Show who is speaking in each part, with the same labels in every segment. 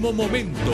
Speaker 1: Último momento.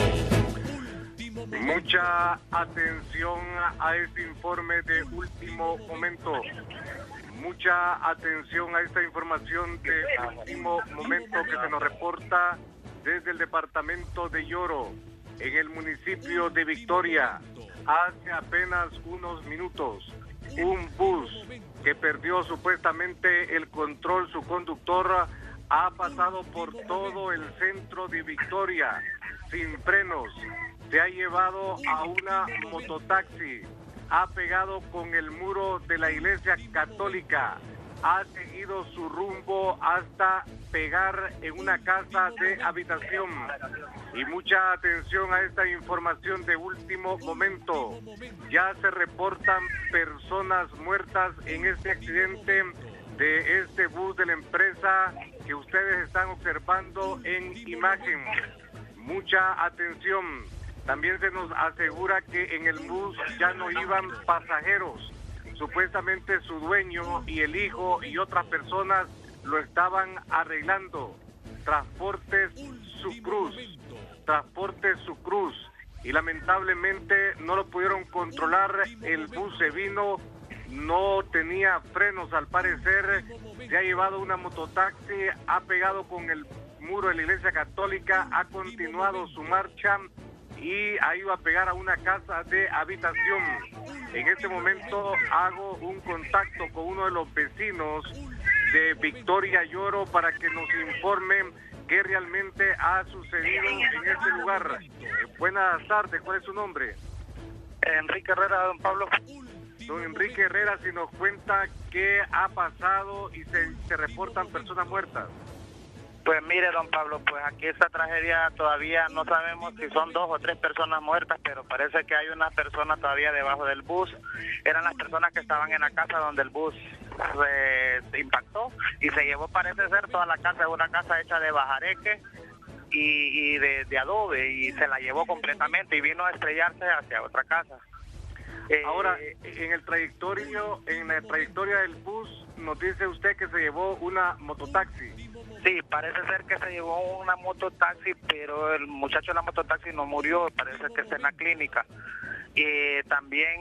Speaker 2: Mucha atención a este informe de último momento. Mucha atención a esta información de último momento que se nos reporta desde el departamento de Yoro, en el municipio de Victoria. Hace apenas unos minutos, un bus que perdió supuestamente el control, su conductor ha pasado por todo el centro de Victoria sin frenos. Se ha llevado a una mototaxi, ha pegado con el muro de la iglesia católica, ha seguido su rumbo hasta pegar en una casa de habitación. Y mucha atención a esta información de último momento. Ya se reportan personas muertas en este accidente de este bus de la empresa que ustedes están observando en imagen. Mucha atención. También se nos asegura que en el bus ya no iban pasajeros. Supuestamente su dueño y el hijo y otras personas lo estaban arreglando. Transportes Su Cruz. Y lamentablemente no lo pudieron controlar. El bus se vino, no tenía frenos al parecer. Se ha llevado una mototaxi, ha pegado con el muro de la iglesia católica, ha continuado su marcha y ha ido a pegar a una casa de habitación. En este momento hago un contacto con uno de los vecinos de Victoria Yoro para que nos informen qué realmente ha sucedido en este lugar. Buenas tardes, ¿cuál es su nombre?
Speaker 3: Enrique Herrera, don Pablo.
Speaker 2: Don Enrique Herrera, si nos cuenta qué ha pasado y se reportan personas muertas.
Speaker 3: Pues mire, don Pablo, pues aquí esta tragedia todavía no sabemos si son 2 o 3 personas muertas, pero parece que hay una persona todavía debajo del bus. Eran las personas que estaban en la casa donde el bus se impactó y se llevó, parece ser, toda la casa. Es una casa hecha de bajareque y de adobe, y se la llevó completamente y vino a estrellarse hacia otra casa.
Speaker 2: Ahora, en la trayectoria del bus, nos dice usted que se llevó una mototaxi.
Speaker 3: Sí, parece ser que se llevó una mototaxi, pero el muchacho de la mototaxi no murió, parece que está en la clínica. Y también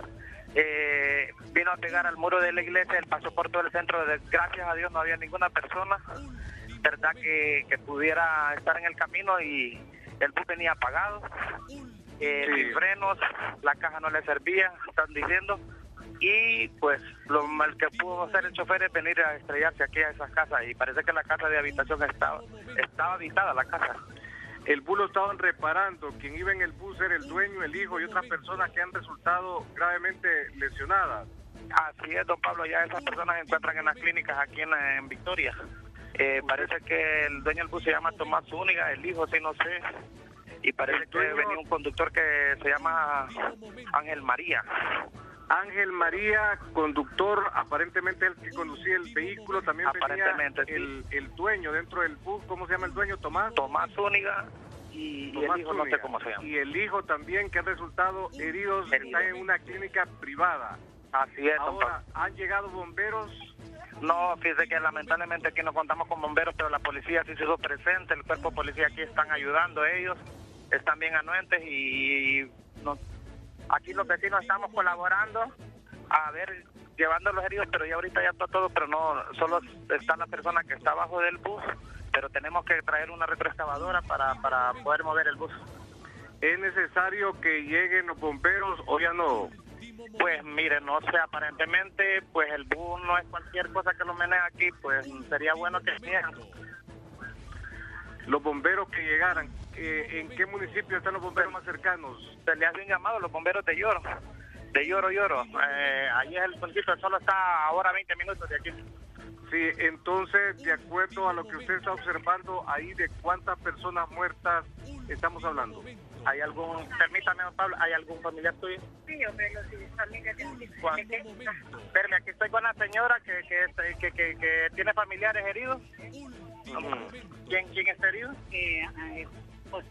Speaker 3: vino a pegar al muro de la iglesia, él pasó por todo el centro, gracias a Dios no había ninguna persona, verdad, que pudiera estar en el camino, y el bus venía apagado, sin frenos, la caja no le servía, están diciendo. Y pues lo mal que pudo hacer el chofer es venir a estrellarse aquí a esas casas, y parece que la casa de habitación estaba habitada, la casa.
Speaker 2: El bus lo estaban reparando. Quien iba en el bus era el dueño, el hijo y otras personas que han resultado gravemente lesionadas.
Speaker 3: Así es, don Pablo, ya esas personas se encuentran en las clínicas aquí en Victoria. Parece que el dueño del bus se llama Tomás Zúñiga, el hijo sí no sé, y parece que venía un conductor que se llama Ángel María.
Speaker 2: Ángel María, conductor, aparentemente el que conducía el vehículo, también venía el dueño dentro del bus. ¿Cómo se llama el dueño? Tomás
Speaker 3: Zúñiga, y el hijo Zúñiga. No sé cómo se llama.
Speaker 2: Y el hijo también, que han resultado heridos, está en una clínica privada.
Speaker 3: Así es.
Speaker 2: Ahora, ¿han llegado bomberos?
Speaker 3: No, fíjese que lamentablemente aquí no contamos con bomberos, pero la policía sí se hizo presente, el cuerpo de policía aquí están ayudando, ellos están bien anuentes, y aquí los vecinos estamos colaborando, a ver, llevando los heridos, pero ya ahorita ya está todo, pero no, solo está la persona que está abajo del bus, pero tenemos que traer una retroexcavadora para poder mover el bus.
Speaker 2: ¿Es necesario que lleguen los bomberos o ya no?
Speaker 3: Pues mire, no sé, aparentemente pues el bus no es cualquier cosa que lo menee aquí, pues sería bueno que vinieran.
Speaker 2: Los bomberos que llegaran, ¿en qué municipio están los bomberos más cercanos?
Speaker 3: Se le hace un llamado a los bomberos de Yoro. Ahí es el puntito, solo está ahora 20 minutos de aquí.
Speaker 2: Sí, entonces, de acuerdo a lo que usted está observando ahí, ¿de cuántas personas muertas estamos hablando?
Speaker 3: ¿Hay algún, permítame, don Pablo, hay algún familiar tuyo?
Speaker 4: Sí, hombre, los familiares.
Speaker 3: Espérame, aquí estoy con la señora que tiene familiares heridos. ¿Quién está herido?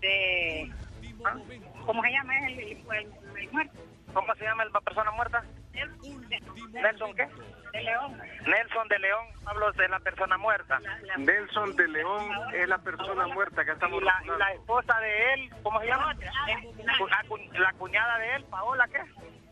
Speaker 4: José, ¿cómo se llama el muerto?
Speaker 3: ¿Cómo se llama la persona muerta? ¿Nelson qué?
Speaker 4: De León.
Speaker 3: Nelson de León, Pablo, es la persona muerta.
Speaker 2: Nelson de León es la persona muerta que estamos
Speaker 3: Y la
Speaker 2: reportando.
Speaker 3: esposa de él, ¿cómo se llama? La cuñada de él, Paola, ¿qué?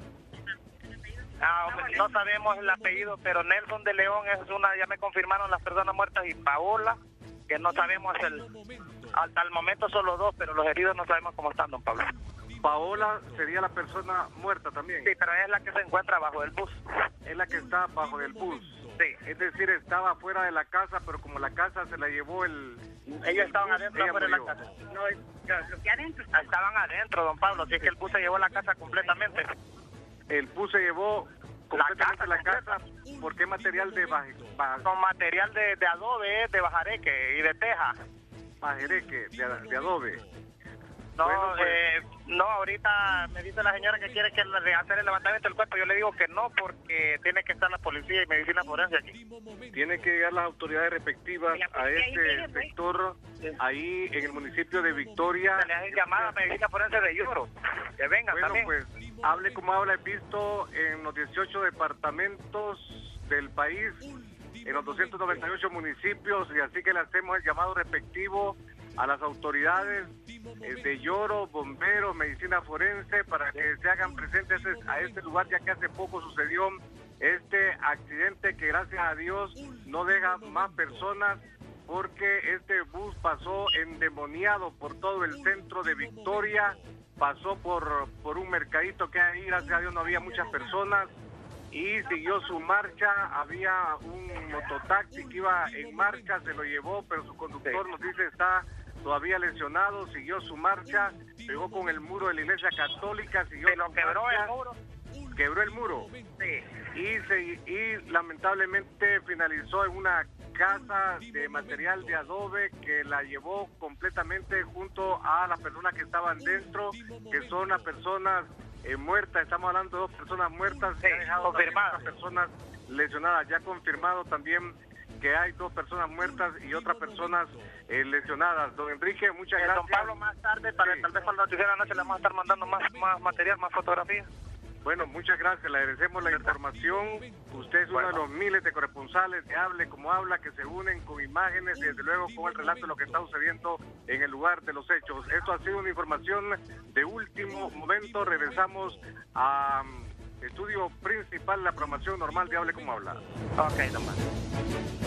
Speaker 3: No sabemos el apellido, pero Nelson de León es una, ya me confirmaron las personas muertas, y Paola, que no sabemos hasta el momento solo dos, pero los heridos no sabemos cómo están, don Pablo.
Speaker 2: Paola sería la persona muerta también.
Speaker 3: Sí, pero es la que se encuentra bajo el bus.
Speaker 2: Es la que está bajo el bus.
Speaker 3: Sí.
Speaker 2: Es decir, estaba fuera de la casa, pero como la casa se la llevó el...
Speaker 3: Ellos estaban
Speaker 2: bus,
Speaker 3: adentro,
Speaker 2: ella
Speaker 3: afuera de la
Speaker 2: murió.
Speaker 3: casa.
Speaker 4: No, lo que adentro.
Speaker 3: Estaban adentro, don Pablo, si es que el bus se llevó la casa completamente.
Speaker 2: El bus se llevó completamente la casa.
Speaker 3: completa.
Speaker 2: ¿Por qué material de
Speaker 3: Con material de adobe, de bajareque y de teja.
Speaker 2: bajereque, de adobe?
Speaker 3: No,
Speaker 2: Bueno, pues.
Speaker 3: no, ahorita me dice la señora que quiere hacer el levantamiento del cuerpo. Yo le digo que no, porque tiene que estar la policía y medicina forense aquí.
Speaker 2: Tienen que llegar las autoridades respectivas
Speaker 4: La
Speaker 2: a
Speaker 4: policía ahí
Speaker 2: este
Speaker 4: viene, pues.
Speaker 2: sector, ahí en el municipio de Victoria.
Speaker 3: Se le hacen llamada a medicina forense de Lloro. Que vengan
Speaker 2: Bueno,
Speaker 3: también.
Speaker 2: pues, hable como habla, he visto en los 18 departamentos del país, en los 298 municipios, y así que le hacemos el llamado respectivo a las autoridades de Lloro, bomberos, medicina forense, para que se hagan presentes a este lugar, ya que hace poco sucedió este accidente que gracias a Dios no deja más personas, porque este bus pasó endemoniado por todo el centro de Victoria, pasó por un mercadito que hay ahí, gracias a Dios no había muchas personas, y siguió su marcha. Había un mototaxi que iba en marcha, se lo llevó, pero su conductor nos dice está todavía lesionado, siguió su marcha, pegó con el muro de la iglesia católica, siguió
Speaker 3: Se lo
Speaker 2: su
Speaker 3: quebró
Speaker 2: marcha,
Speaker 3: el muro.
Speaker 2: quebró el muro,
Speaker 3: Sí.
Speaker 2: y lamentablemente finalizó en una casa de material de adobe que la llevó completamente junto a las personas que estaban dentro, que son las personas muertas. Estamos hablando de 2 personas muertas,
Speaker 3: Sí,
Speaker 2: y ha dejado
Speaker 3: confirmado.
Speaker 2: también 2 personas lesionadas. Ya confirmado también que hay 2 personas muertas y otras personas lesionadas. Don Enrique, muchas gracias.
Speaker 3: Don Pablo, más tarde,
Speaker 2: Sí.
Speaker 3: tal vez para la noticia de la noche, le vamos a estar mandando más material, más fotografías.
Speaker 2: Bueno, muchas gracias, le agradecemos la información. Usted es uno de los miles de corresponsales de Hable Como Habla que se unen con imágenes y desde luego con el relato de lo que está sucediendo en el lugar de los hechos. Esto ha sido una información de último momento. Regresamos a estudio principal, la programación normal de Hable Como Habla.
Speaker 3: Ok, nomás.